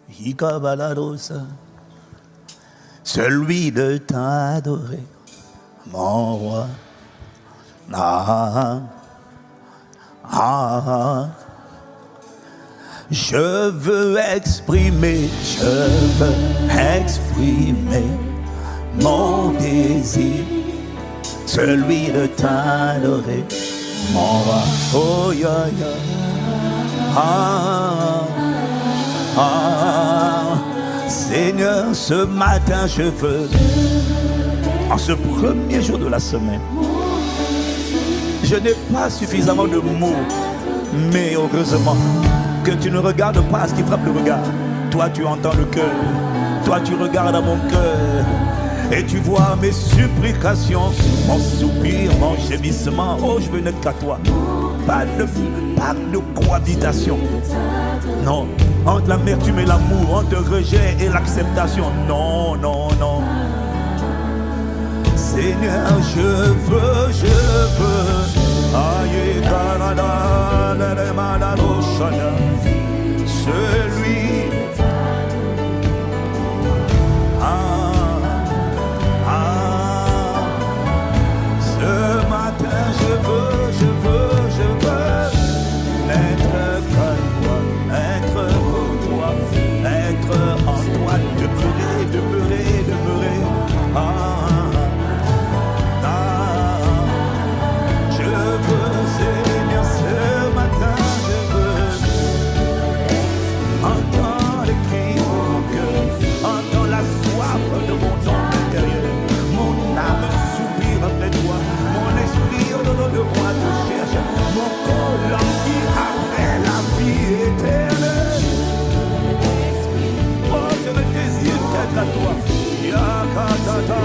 celui de t'adorer, mon roi. Je veux exprimer mon désir, celui de t'adorer, mon roi. Oh ya ya. Seigneur, ce matin je veux, en ce premier jour de la semaine, je n'ai pas suffisamment de mots, mais heureusement que tu ne regardes pas ce qui frappe le regard. Toi tu entends le cœur, toi tu regardes à mon cœur et tu vois mes supplications, mon soupir, mon gémissement. Oh, je veux n'être qu'à toi. Pas de cohabitation. Non, entre l'amertume et l'amour, entre le rejet et l'acceptation. Non, non, non. Seigneur, je veux. Aïe, celui. Ce matin, je veux n'être comme toi, être pour toi, être en toi, demeurer. Je veux, Seigneur, ce matin, je veux entendre les cris de mon cœur, entendre la soif de mon homme intérieur. Mon âme soupire après toi, mon esprit au-dedans de moi te cherche, mon corps languit après la vie éternelle. Oh, je me désire d'être à toi. Yakatata.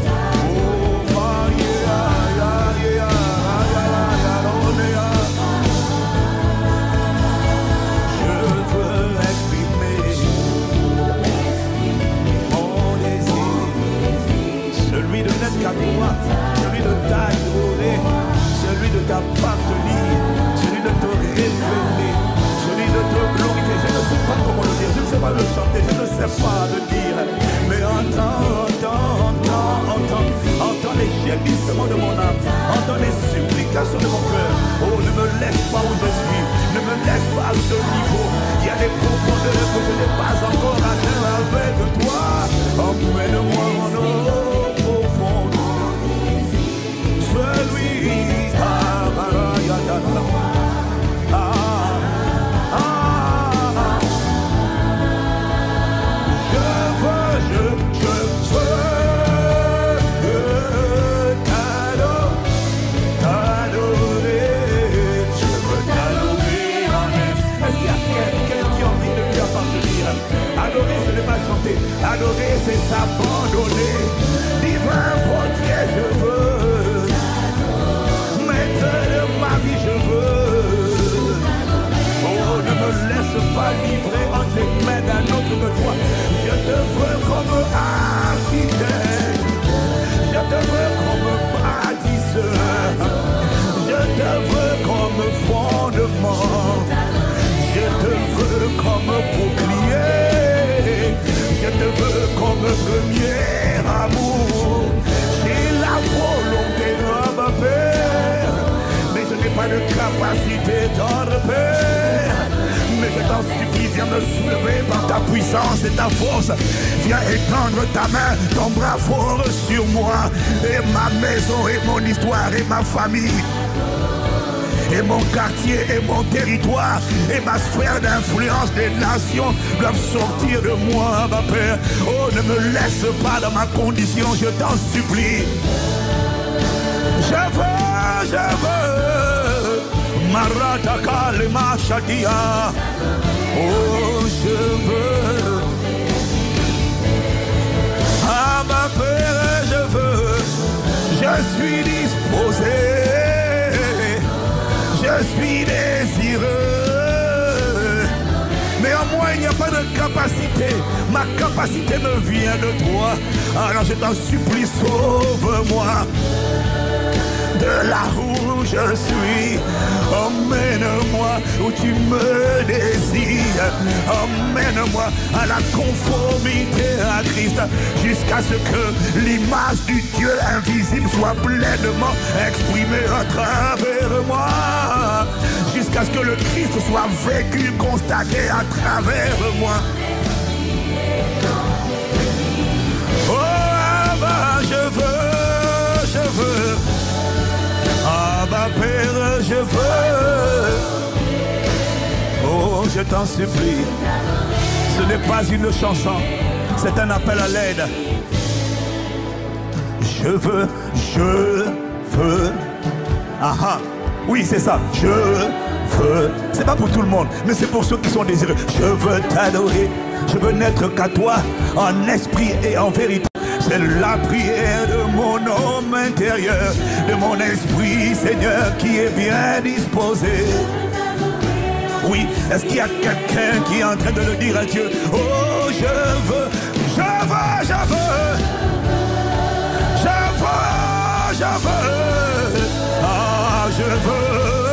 Celui de n'être qu'à toi, celui de t'adorer, celui de t'appartenir, celui de te révéler, celui de te glorifier. Je ne sais pas comment le dire, je ne sais pas le chanter, je ne sais pas le dire, mais entends les gémissements de mon âme, entends les supplications de mon cœur. Oh, ne me laisse pas où je suis, ne me laisse pas à ce niveau. Il y a des profondeurs que je n'ai pas encore atteint avec toi. Emmène-moi en eau profonde. Celui adorer, c'est s'abandonner. Divin bon Dieu, je veux. Maître de ma vie, je veux. Oh, ne me laisse pas livrer entre les mains d'un autre que toi. Je te veux comme architecte. Je te veux comme bâtisseur. Je te veux comme fondement. Je te veux comme bouclier. Je te veux comme premier amour. C'est la volonté de ma Père. Mais je n'ai pas de capacité d'ordre Père. Mais je t'en supplie, viens me soulever par ta puissance et ta force. Viens étendre ta main, ton bras fort sur moi. Et ma maison et mon histoire et ma famille. Et mon quartier et mon territoire et ma sphère d'influence des nations doivent sortir de moi, ma Père. Oh, ne me laisse pas dans ma condition, je t'en supplie. Je veux Marataka le Machadia. Oh, je veux. Ah, ma Père, je veux. Je suis disposé. Je suis désireux, mais en moi il n'y a pas de capacité. Ma capacité me vient de toi. Alors je t'en supplie, sauve-moi. de là où je suis. Emmène-moi où tu me désires. Emmène-moi à la conformité à Christ, jusqu'à ce que l'image du Dieu invisible soit pleinement exprimée à travers moi. Jusqu'à ce que le Christ soit vécu, constaté à travers moi. Oh, Abba, je veux. Abba, Père, je veux. Oh, je t'en supplie. Ce n'est pas une chanson, c'est un appel à l'aide. Je veux. Aha, oui, c'est ça. Je veux. C'est pas pour tout le monde, mais c'est pour ceux qui sont désireux. Je veux t'adorer. Je veux n'être qu'à toi, en esprit et en vérité. C'est la prière de mon homme intérieur, de mon esprit, Seigneur, qui est bien disposé. Oui, est-ce qu'il y a quelqu'un qui est en train de le dire à Dieu? Oh, je veux. Ah, je veux.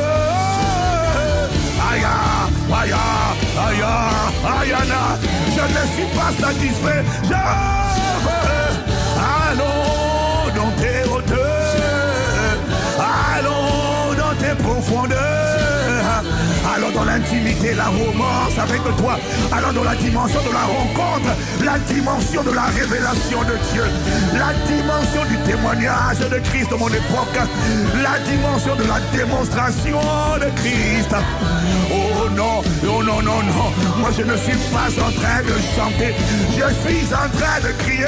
Ayana, je ne suis pas satisfait. Je veux. Allons dans tes hauteurs. Allons dans tes profondeurs. Allons dans l'intimité, la romance avec toi. Allons dans la dimension de la rencontre, la dimension de la révélation de Dieu, la dimension du témoignage de Christ de mon époque, la dimension de la démonstration de Christ. Oh non, moi je ne suis pas en train de chanter, je suis en train de crier.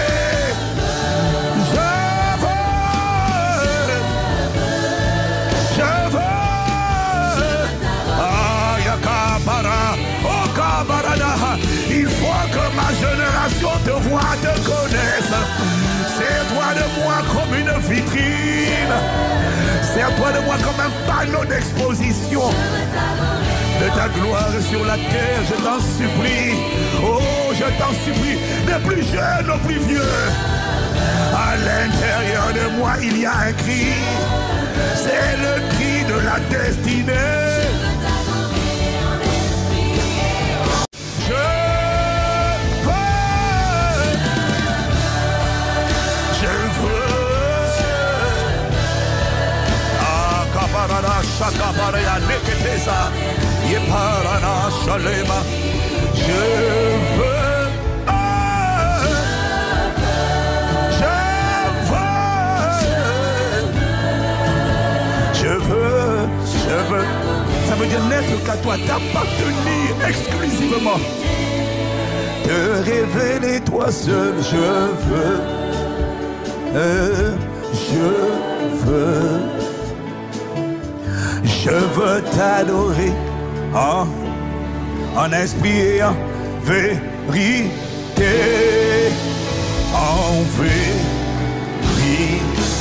Il faut que ma génération te voie, te connaisse. Sers-toi de moi comme une vitrine. Sers-toi de moi comme un panneau d'exposition de ta gloire sur la terre, je t'en supplie. Oh, je t'en supplie, des plus jeunes aux plus vieux. À l'intérieur de moi, il y a un cri. C'est le cri de la destinée. Shakabaraya neketesa yeparana shalema. Je veux, ça veut dire n'être qu'à toi, t'appartenir exclusivement, te révéler toi seul. Je veux t'adorer en esprit et en vérité, en vérité.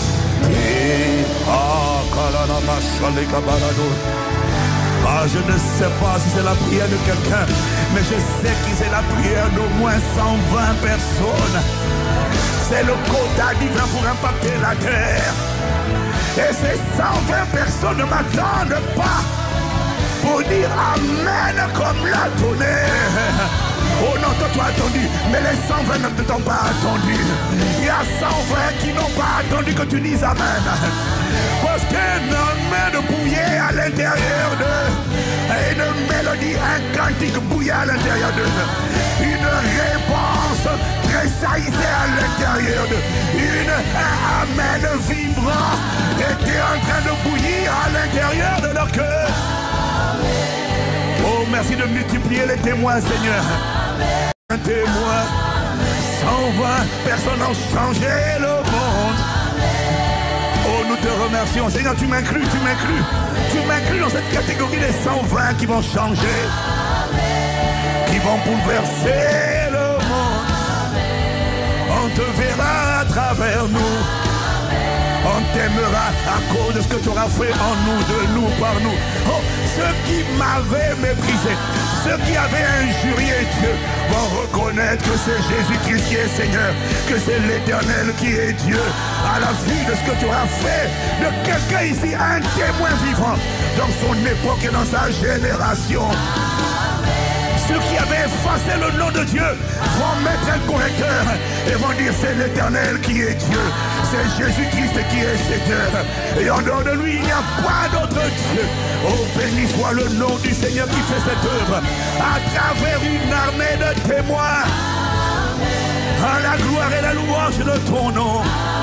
Je ne sais pas si c'est la prière de quelqu'un, mais je sais que c'est la prière d'au moins 120 personnes. C'est le quota divin pour impacter la terre. Et ces 120 personnes ne m'attendent pas pour dire Amen comme l'a donné. Oh non, toi tu as attendu, mais les 120 ne t'ont pas attendu. Il y a 120 qui n'ont pas attendu que tu dises Amen. Parce qu'une main de bouillie à l'intérieur d'eux, une mélodie, un cantique bouillie à l'intérieur d'eux, une réponse tressaillissée à l'intérieur d'eux, un Amen vibrant était en train de bouillir à l'intérieur de leur cœur. Oh, merci de multiplier les témoins, Seigneur. Un témoin, 120 personnes ont changé le monde. Oh, nous te remercions. Seigneur, tu m'inclus dans cette catégorie des 120 qui vont changer, qui vont bouleverser le monde. On te verra à travers nous. On t'aimera à cause de ce que tu auras fait en nous, de nous, par nous. Oh, ceux qui m'avaient méprisé, Ceux qui avaient injurié Dieu vont reconnaître que c'est Jésus-Christ qui est Seigneur, que c'est l'Éternel qui est Dieu. À la vue de ce que tu as fait de quelqu'un ici, un témoin vivant dans son époque et dans sa génération. Ceux qui avaient effacé le nom de Dieu vont mettre un correcteur et vont dire c'est l'Éternel qui est Dieu, c'est Jésus-Christ qui est Seigneur. Et en dehors de lui, il n'y a pas d'autre Dieu. Oh, béni soit le nom du Seigneur qui fait cette œuvre à travers une armée de témoins. À la gloire et la louange de ton nom.